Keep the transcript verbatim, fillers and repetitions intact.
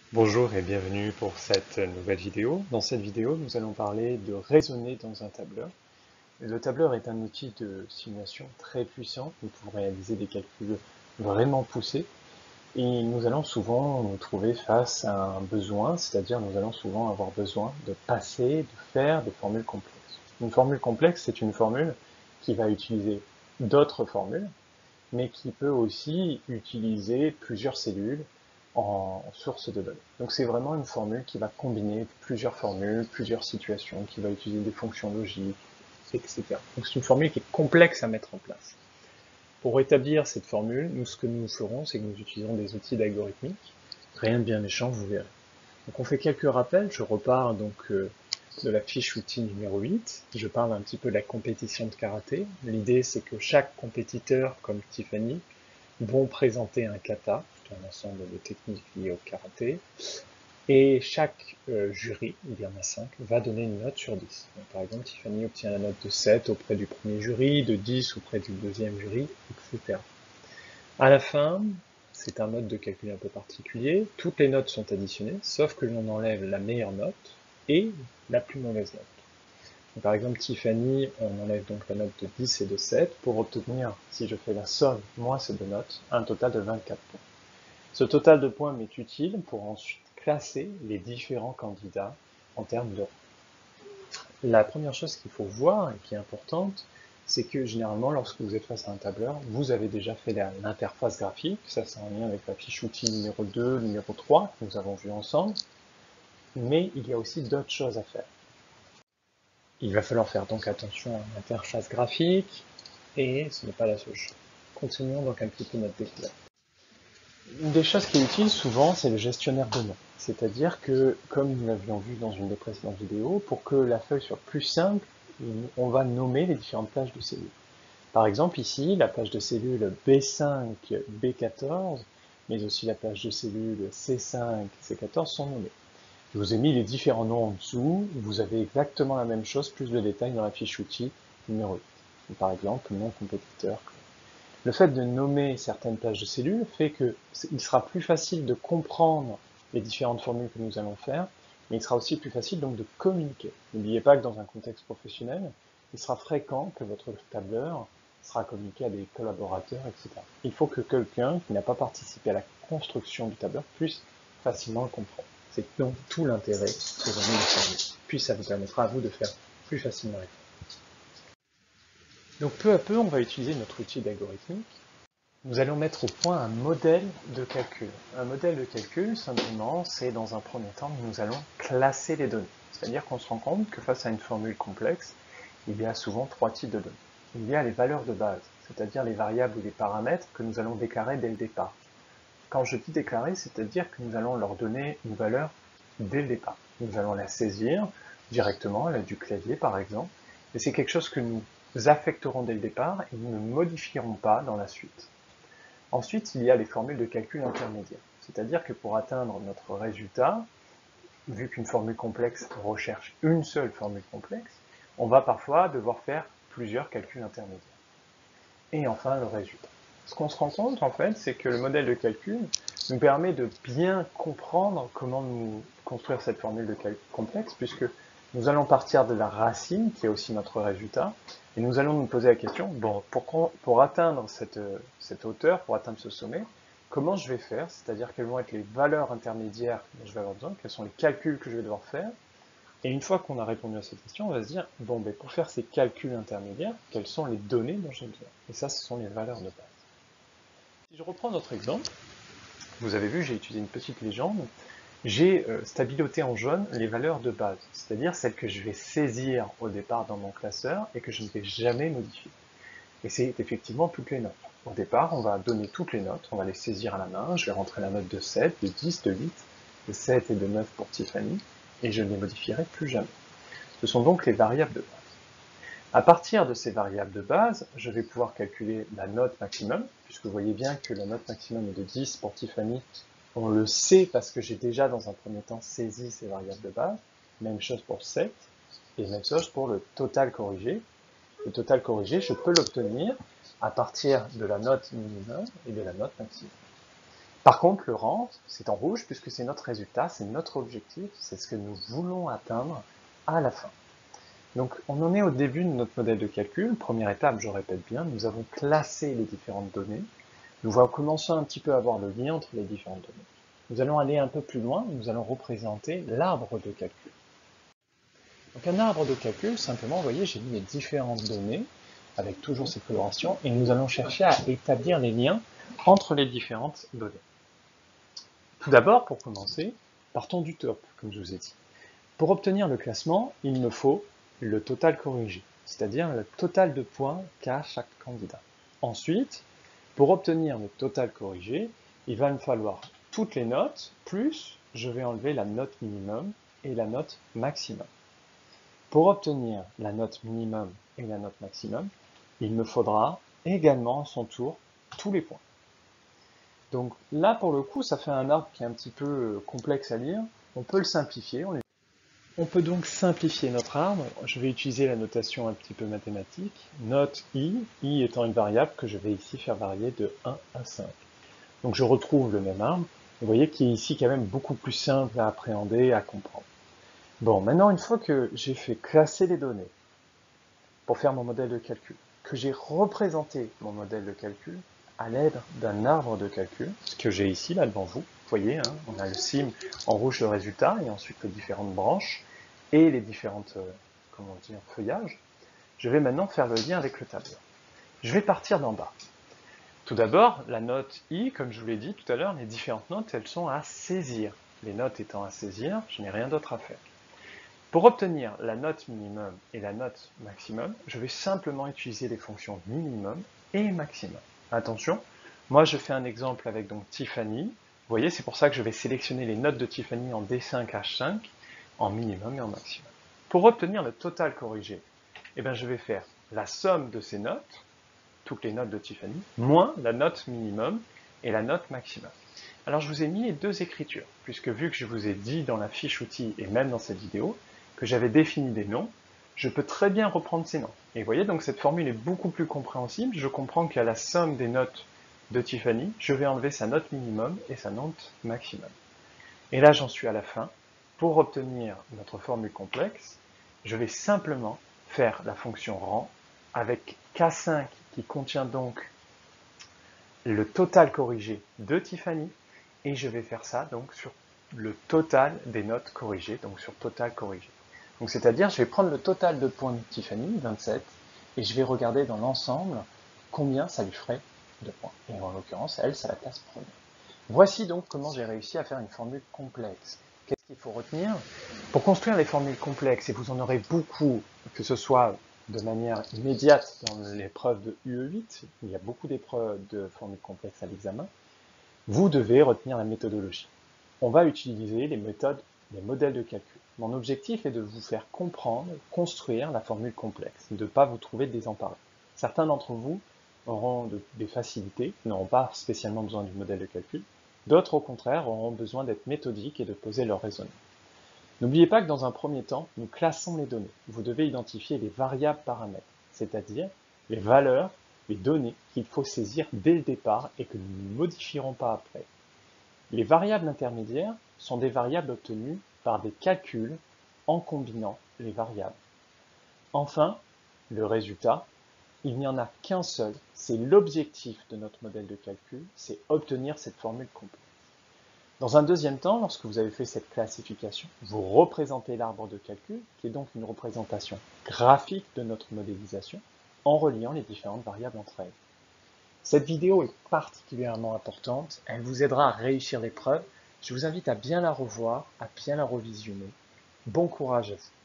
Bonjour et bienvenue pour cette nouvelle vidéo. Dans cette vidéo, nous allons parler de raisonner dans un tableur. Le tableur est un outil de simulation très puissant. Nous pouvons réaliser des calculs vraiment poussés et nous allons souvent nous trouver face à un besoin, c'est-à-dire nous allons souvent avoir besoin de passer, de faire des formules complexes. Une formule complexe, c'est une formule qui va utiliser d'autres formules, mais qui peut aussi utiliser plusieurs cellules en source de données. Donc c'est vraiment une formule qui va combiner plusieurs formules, plusieurs situations, qui va utiliser des fonctions logiques, et cetera. Donc c'est une formule qui est complexe à mettre en place. Pour établir cette formule, nous ce que nous ferons, c'est que nous utilisons des outils d'algorithmique. Rien de bien méchant, vous verrez. Donc on fait quelques rappels, je repars donc euh, de la fiche outil numéro huit, je parle un petit peu de la compétition de karaté. L'idée c'est que chaque compétiteur, comme Tiffany, vont présenter un kata, un ensemble de techniques liées au karaté, et chaque euh, jury, il y en a cinq, va donner une note sur dix. Donc, par exemple, Tiffany obtient la note de sept auprès du premier jury, de dix auprès du deuxième jury, et cetera. À la fin, c'est un mode de calcul un peu particulier, toutes les notes sont additionnées, sauf que l'on enlève la meilleure note et la plus mauvaise note. Donc, par exemple, Tiffany, on enlève donc la note de dix et de sept pour obtenir, si je fais la somme moins ces deux notes, un total de vingt-quatre points. Ce total de points m'est utile pour ensuite classer les différents candidats en termes de rang. La première chose qu'il faut voir et qui est importante, c'est que généralement, lorsque vous êtes face à un tableur, vous avez déjà fait l'interface graphique. Ça, c'est en lien avec la fiche outil numéro deux, numéro trois que nous avons vu ensemble. Mais il y a aussi d'autres choses à faire. Il va falloir faire donc attention à l'interface graphique, et ce n'est pas la seule chose. Continuons donc un petit peu notre découverte. Une des choses qui est utile souvent, c'est le gestionnaire de noms. C'est-à-dire que, comme nous l'avions vu dans une des précédentes vidéos, pour que la feuille soit plus simple, on va nommer les différentes pages de cellules. Par exemple, ici, la page de cellule B cinq, B quatorze, mais aussi la page de cellule C cinq, C quatorze sont nommées. Je vous ai mis les différents noms en dessous, vous avez exactement la même chose, plus de détails dans la fiche outil numéro huit. Par exemple, nom compétiteur. Le fait de nommer certaines pages de cellules fait qu'il sera plus facile de comprendre les différentes formules que nous allons faire, mais il sera aussi plus facile donc de communiquer. N'oubliez pas que dans un contexte professionnel, il sera fréquent que votre tableur sera communiqué à des collaborateurs, et cetera. Il faut que quelqu'un qui n'a pas participé à la construction du tableur puisse facilement le comprendre. C'est donc tout l'intérêt de donner une formule. Puis ça vous permettra à vous de faire plus facilement les choses. Donc peu à peu, on va utiliser notre outil d'algorithmique. Nous allons mettre au point un modèle de calcul. Un modèle de calcul, simplement, c'est dans un premier temps, nous allons classer les données. C'est-à-dire qu'on se rend compte que face à une formule complexe, il y a souvent trois types de données. Il y a les valeurs de base, c'est-à-dire les variables ou les paramètres que nous allons déclarer dès le départ. Quand je dis déclarer, c'est-à-dire que nous allons leur donner une valeur dès le départ. Nous allons la saisir directement à l'aide du clavier, par exemple, et c'est quelque chose que nous affecterons dès le départ et nous ne modifierons pas dans la suite. Ensuite, il y a les formules de calcul intermédiaires, c'est-à-dire que pour atteindre notre résultat, vu qu'une formule complexe recherche une seule formule complexe, on va parfois devoir faire plusieurs calculs intermédiaires. Et enfin, le résultat. Ce qu'on se rend compte, en fait, c'est que le modèle de calcul nous permet de bien comprendre comment nous construire cette formule de calcul complexe, puisque nous allons partir de la racine, qui est aussi notre résultat, et nous allons nous poser la question, bon, pour, pour atteindre cette, cette hauteur, pour atteindre ce sommet, comment je vais faire, c'est-à-dire quelles vont être les valeurs intermédiaires dont je vais avoir besoin, quels sont les calculs que je vais devoir faire. Et une fois qu'on a répondu à cette question, on va se dire, bon, ben, pour faire ces calculs intermédiaires, quelles sont les données dont j'ai besoin? Et ça, ce sont les valeurs de base. Si je reprends notre exemple, vous avez vu, j'ai utilisé une petite légende. J'ai euh, stabiloté en jaune les valeurs de base, c'est-à-dire celles que je vais saisir au départ dans mon classeur et que je ne vais jamais modifier. Et c'est effectivement toutes les notes. Au départ, on va donner toutes les notes, on va les saisir à la main, je vais rentrer la note de sept, de dix, de huit, de sept et de neuf pour Tiffany, et je ne les modifierai plus jamais. Ce sont donc les variables de base. À partir de ces variables de base, je vais pouvoir calculer la note maximum, puisque vous voyez bien que la note maximum est de dix pour Tiffany. On le sait parce que j'ai déjà dans un premier temps saisi ces variables de base. Même chose pour sept, et même chose pour le total corrigé. Le total corrigé, je peux l'obtenir à partir de la note minimum et de la note maximum. Par contre, le rang, c'est en rouge puisque c'est notre résultat, c'est notre objectif, c'est ce que nous voulons atteindre à la fin. Donc, on en est au début de notre modèle de calcul. Première étape, je répète bien, nous avons classé les différentes données. Nous voyons commencer un petit peu à voir le lien entre les différentes données. Nous allons aller un peu plus loin, nous allons représenter l'arbre de calcul. Donc un arbre de calcul, simplement, vous voyez, j'ai mis les différentes données, avec toujours ces colorations, et nous allons chercher à établir les liens entre les différentes données. Tout d'abord, pour commencer, partons du top, comme je vous ai dit. Pour obtenir le classement, il me faut le total corrigé, c'est-à-dire le total de points qu'a chaque candidat. Ensuite, pour obtenir le total corrigé, il va me falloir toutes les notes, plus je vais enlever la note minimum et la note maximum. Pour obtenir la note minimum et la note maximum, il me faudra également à son tour tous les points. Donc là, pour le coup, ça fait un arbre qui est un petit peu complexe à lire. On peut le simplifier. On, on peut donc simplifier notre arbre. Je vais utiliser la notation un petit peu mathématique. Note i, i étant une variable que je vais ici faire varier de un à cinq. Donc je retrouve le même arbre. Vous voyez qu'il est ici quand même beaucoup plus simple à appréhender, à comprendre. Bon, maintenant, une fois que j'ai fait classer les données pour faire mon modèle de calcul, que j'ai représenté mon modèle de calcul à l'aide d'un arbre de calcul, ce que j'ai ici, là, devant vous, vous voyez, hein, on a le sim en rouge le résultat, et ensuite les différentes branches, et les différentes, euh, comment dire, feuillages, je vais maintenant faire le lien avec le tableau. Je vais partir d'en bas. Tout d'abord, la note I, comme je vous l'ai dit tout à l'heure, les différentes notes, elles sont à saisir. Les notes étant à saisir, je n'ai rien d'autre à faire. Pour obtenir la note minimum et la note maximum, je vais simplement utiliser les fonctions minimum et maximum. Attention, moi je fais un exemple avec donc Tiffany. Vous voyez, c'est pour ça que je vais sélectionner les notes de Tiffany en D cinq H cinq, en minimum et en maximum. Pour obtenir le total corrigé, eh bien, je vais faire la somme de ces notes, toutes les notes de Tiffany, moins la note minimum et la note maximum. Alors je vous ai mis les deux écritures, puisque vu que je vous ai dit dans la fiche outil et même dans cette vidéo, que j'avais défini des noms, je peux très bien reprendre ces noms. Et vous voyez, donc cette formule est beaucoup plus compréhensible. Je comprends qu'à la somme des notes de Tiffany, je vais enlever sa note minimum et sa note maximum. Et là, j'en suis à la fin. Pour obtenir notre formule complexe, je vais simplement faire la fonction rang avec K cinq qui contient donc le total corrigé de Tiffany, et je vais faire ça donc sur le total des notes corrigées, donc sur total corrigé. Donc c'est-à-dire, je vais prendre le total de points de Tiffany, vingt-sept, et je vais regarder dans l'ensemble combien ça lui ferait de points. Et en l'occurrence, elle, c'est la classe première. Voici donc comment j'ai réussi à faire une formule complexe. Qu'est-ce qu'il faut retenir? Pour construire les formules complexes, et vous en aurez beaucoup, que ce soit de manière immédiate dans l'épreuve de U E huit, il y a beaucoup d'épreuves de formules complexes à l'examen, vous devez retenir la méthodologie. On va utiliser les méthodes, les modèles de calcul. Mon objectif est de vous faire comprendre, construire la formule complexe, de ne pas vous trouver désemparé. Certains d'entre vous auront de, des facilités, n'auront pas spécialement besoin du modèle de calcul. D'autres, au contraire, auront besoin d'être méthodiques et de poser leur raisonnement. N'oubliez pas que dans un premier temps, nous classons les données. Vous devez identifier les variables paramètres, c'est-à-dire les valeurs, les données qu'il faut saisir dès le départ et que nous ne modifierons pas après. Les variables intermédiaires sont des variables obtenues par des calculs en combinant les variables. Enfin, le résultat, il n'y en a qu'un seul, c'est l'objectif de notre modèle de calcul, c'est obtenir cette formule complexe. Dans un deuxième temps, lorsque vous avez fait cette classification, vous représentez l'arbre de calcul, qui est donc une représentation graphique de notre modélisation, en reliant les différentes variables entre elles. Cette vidéo est particulièrement importante, elle vous aidera à réussir l'épreuve. Je vous invite à bien la revoir, à bien la revisionner. Bon courage à vous.